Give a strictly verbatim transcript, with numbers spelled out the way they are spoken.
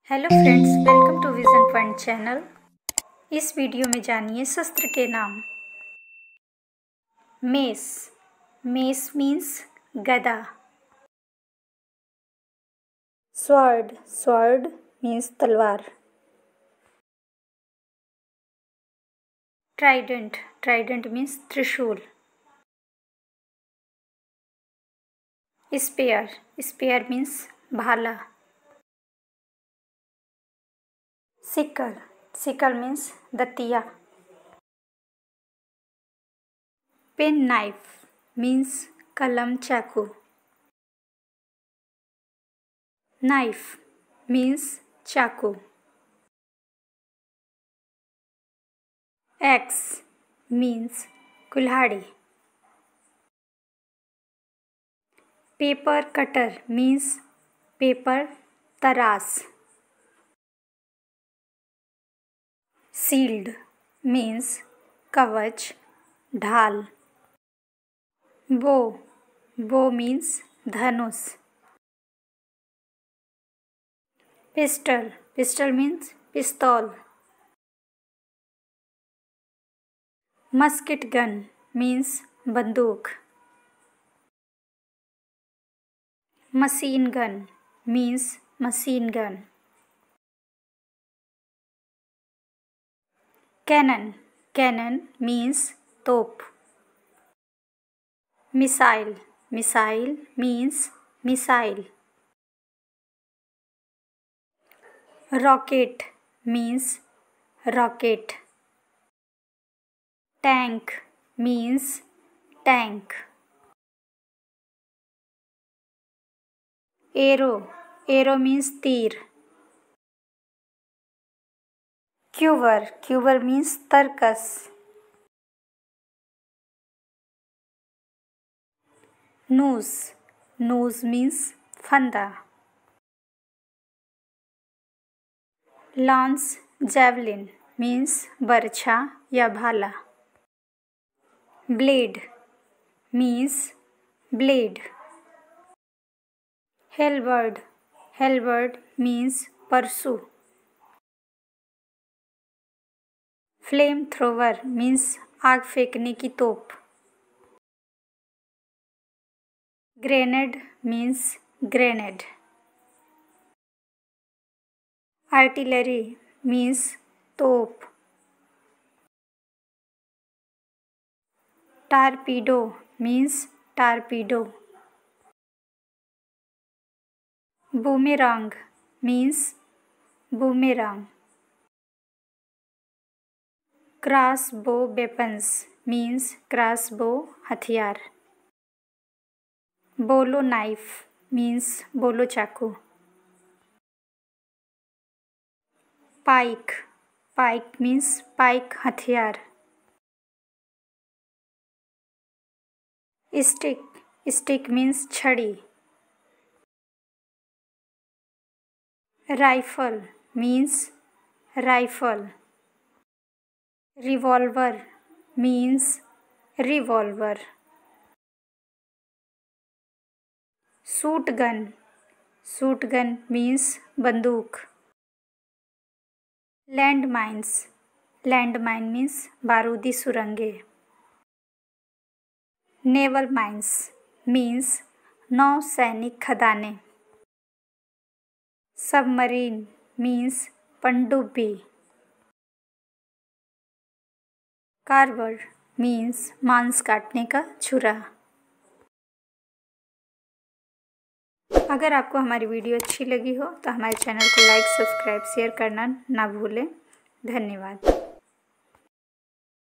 Hello friends, welcome to vision point channel. इस video में जानिए शस्त्र के नाम। मेस, मेस मीन्स गदा। स्वॉर्ड, स्वॉर्ड मीन्स तलवार। ट्राइडेंट, ट्राइडेंट मीन्स त्रिशूल। स्पेयर, स्पेयर मीन्स भाला। सिकल, सिकल मीन्स दतिया। पेन नाइफ मीन्स कलम चाकू। नाइफ मीन्स चाकू। एक्स मीन्स कुल्हाड़ी। पेपर कटर मीन्स पेपर तरास। शील्ड मीन्स कवच, ढाल। बो, बो मीन्स धनुष। पिस्टल, पिस्टल मीन्स पिस्तौल। मस्किट गन मीन्स बंदूक। Machine gun means machine gun. Cannon, cannon means तोप। Missile, missile means missile. Rocket means rocket. Tank means tank. Arrow, arrow means तीर। Quiver, quiver means तरकस। Noose, noose means फंदा। Lance javelin means बरछा या भाला। Blade means blade. Halberd, halberd means परसू। Flame thrower means आग फेंकने की तोप। Grenade means grenade. Artillery means तोप। Torpedo means torpedo. Boomerang means boomerang. Crossbow weapons means crossbow हथियार। बोलो नाइफ मीन्स बोलो चाकू। पाइक, पाइक मीन्स पाइक हथियार। स्टिक, स्टिक मीन्स छड़ी। Rifle means rifle. Revolver means revolver. Shoot gun, shoot gun means बंदूक। Land mines, land mine means बारूदी सुरंगे। Naval mines means नौसैनिक खदानें। सबमरीन मीन्स पनडुब्बी। कार्बर मीन्स मांस काटने का छुरा। अगर आपको हमारी वीडियो अच्छी लगी हो तो हमारे चैनल को लाइक, सब्सक्राइब, शेयर करना ना भूलें। धन्यवाद।